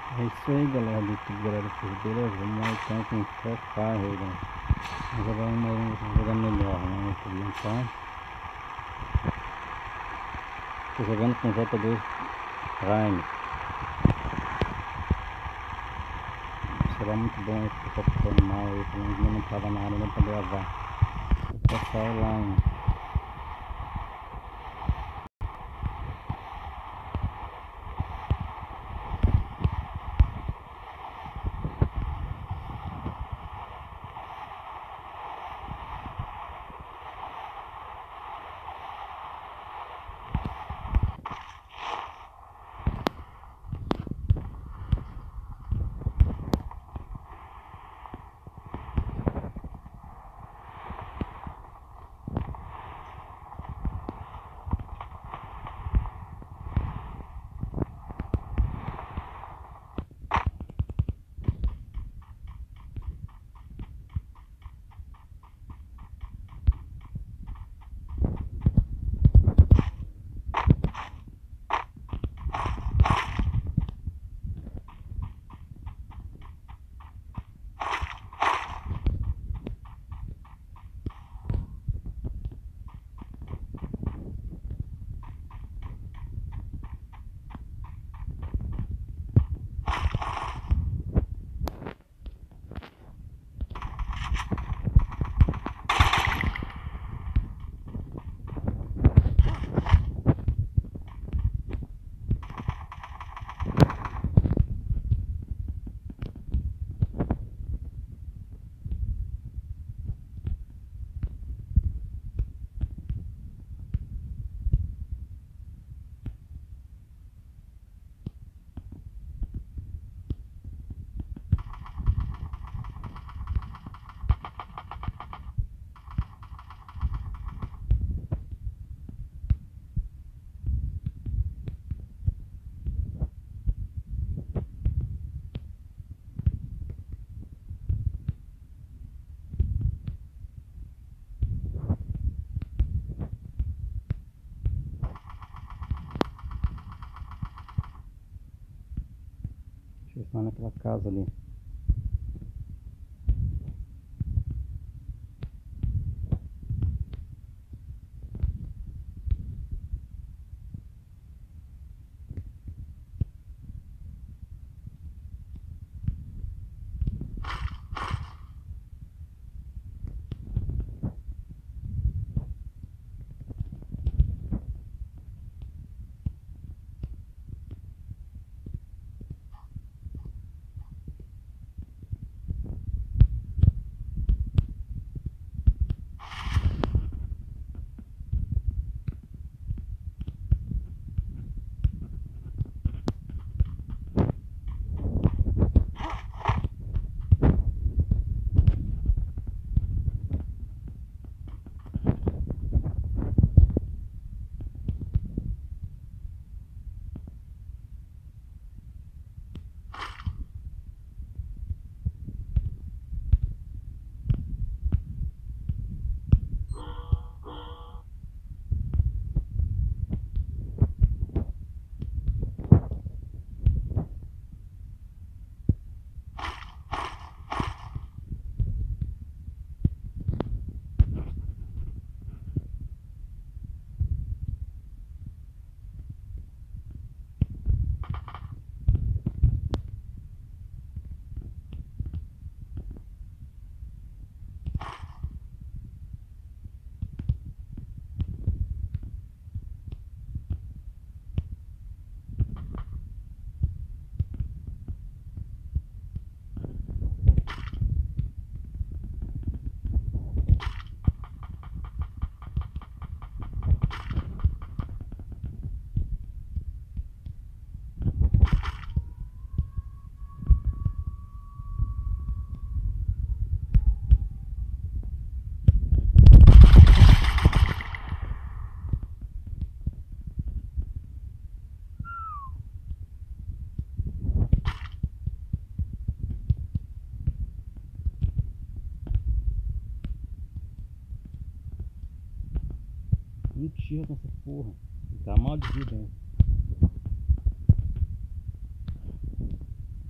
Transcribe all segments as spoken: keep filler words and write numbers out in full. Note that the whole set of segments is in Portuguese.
É isso aí, galera do YouTube, galera do YouTube, beleza? Vamos lá então com Free Fire, né? Vamos jogar uma, vamos jogar melhor, né? YouTube, então tô jogando com J dois Prime. Será muito bom aí, porque tá ficando mal aí, pelo menos eu não tava na área nem pra gravar. Vou passar lá, hein? Deixa eu ir lá naquela casa ali. Mentira com essa porra. Tá mal de vida, hein?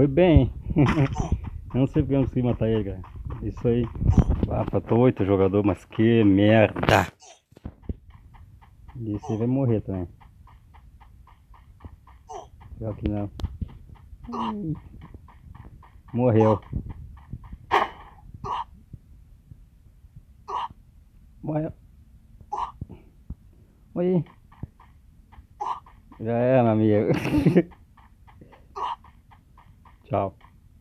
foi bem. Não sei porque eu não consegui matar ele, cara. Isso aí. Ah, faltou oito jogadores, mas que merda. Esse aí vai morrer também. Pior que não. Morreu. Morreu. Oi. Já é, meu amigo. Tchau.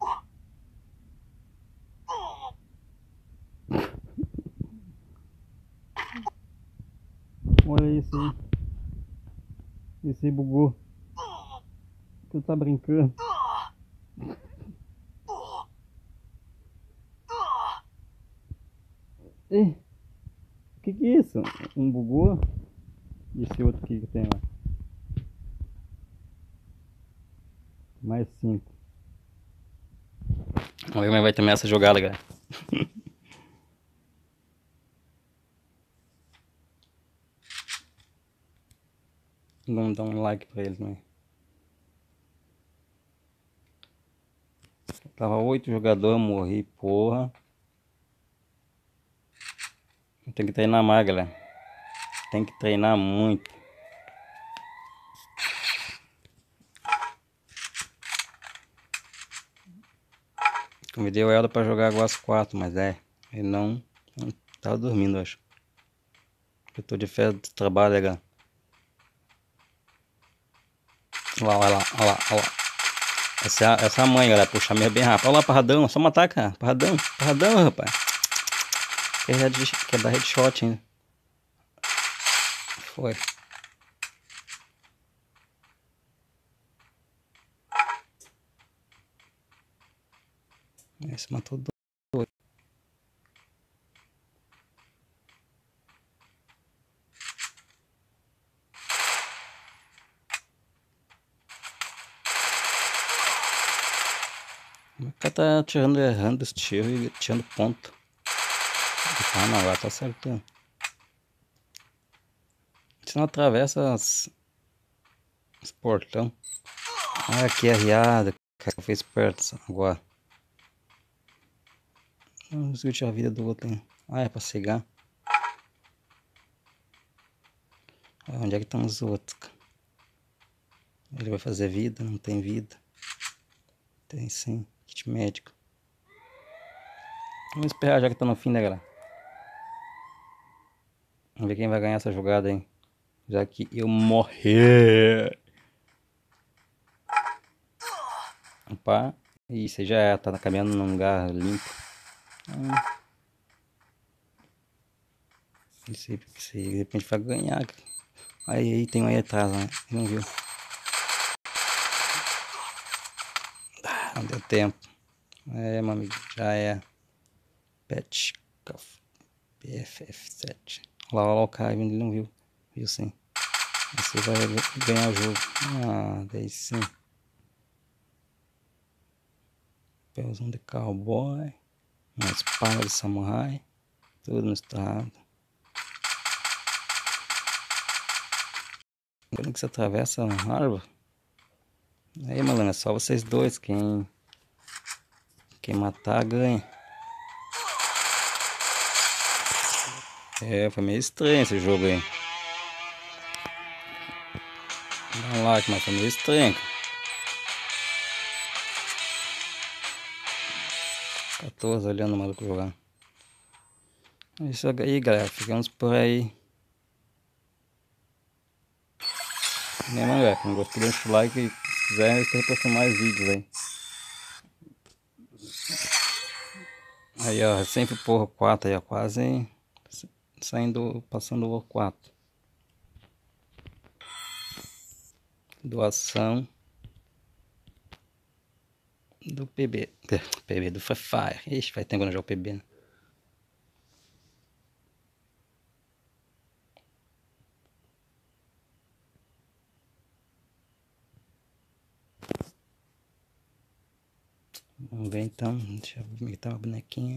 Olha isso aí. Esse aí bugou. Tu tá brincando? Ih, que que é isso? Um bugou? E esse outro aqui que tem lá? Mais cinco. Vamos ver como é que vai terminar essa jogada, galera. Vamos dar um like pra ele também. Tava oito jogadores, morri, porra. Tem que treinar mais, galera. Tem que treinar muito. Convidei o Elda pra jogar agora às quatro, mas é, ele não, não tava dormindo, acho. Eu tô de férias do trabalho, galera. Olha lá, olha lá, olha lá, olha lá. Essa é a, essa é a mãe, galera. Puxar meio bem rápido. Olha lá, parradão. Só matar, cara. Parradão. Parradão, rapaz. Quer, head, quer dar headshot ainda. Foi. Esse matou dois. O cara tá tirando, errando esse tiro e tirando ponto. Ah, não, agora tá acertando. Se não atravessa as, os portão. Ah, que arriada. Cara, foi esperto agora. Não conseguiu tirar a vida do outro, hein? Ah, é pra cegar. Ah, onde é que estão os outros? Ele vai fazer vida? Não tem vida. Tem sim. Kit médico. Vamos esperar já que tá no fim, né, galera? Vamos ver quem vai ganhar essa jogada aí. Já que eu morri. Opa. Isso, já é, tá caminhando num lugar limpo. Hum. Isso aí, isso aí, de repente vai ganhar. Aí, aí, tem um aí atrás, né? Não viu. Ah, não deu tempo. É, meu amigo, já é. Pet P F F sete. Olha lá, olha lá o cara, ele não viu. Viu sim. Você vai ganhar o jogo. Ah, daí sim. Pelzão de cowboy. Uma espada de samurai. Tudo misturado. Quando que você atravessa uma árvore. Aí, malandro, é só vocês dois. Quem, quem matar, ganha. É, foi meio estranho esse jogo aí. Dá um like, mas foi meio estranho. quatorze olhando o maluco jogar. É isso aí, galera. Ficamos por aí. Né, mano, galera? Quem gostou, deixa o like. E se quiser, eu estou postando mais vídeos aí. Aí, ó, sempre porra quatro aí, ó. Quase saindo, passando o quatro. Doação do P B. P B do Free Fire. Ixi, faz tempo que eu não jogo P B, né? Vamos ver então. Deixa eu ver como é que tá uma bonequinha.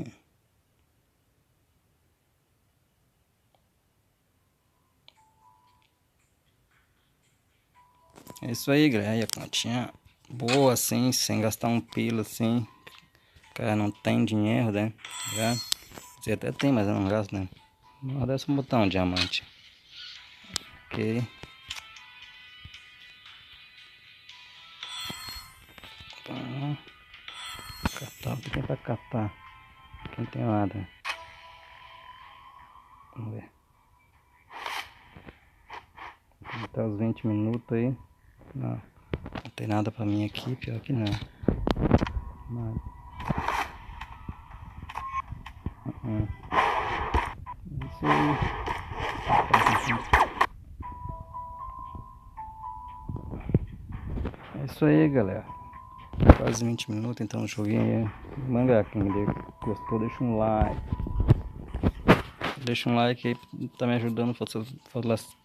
É isso aí, galera. Aí a continha boa assim, sem gastar um pila assim. O cara não tem dinheiro, né? Já. Você até tem, mas eu não gasto, né? Não dessa botar um diamante. Ok. Então, catar o que tem pra catar. Aqui não tem nada. Vamos ver. Até os vinte minutos aí. Não, não tem nada pra mim aqui, pior que não. Nada. Uh-uh. Isso aí. É isso aí, galera. Quase vinte minutos, então o joguinho aí. Manga, quem gostou, deixa um like. Deixa um like aí, tá me ajudando,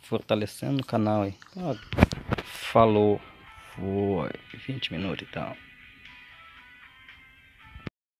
fortalecendo o canal aí. Falou. Foi vinte minutos então.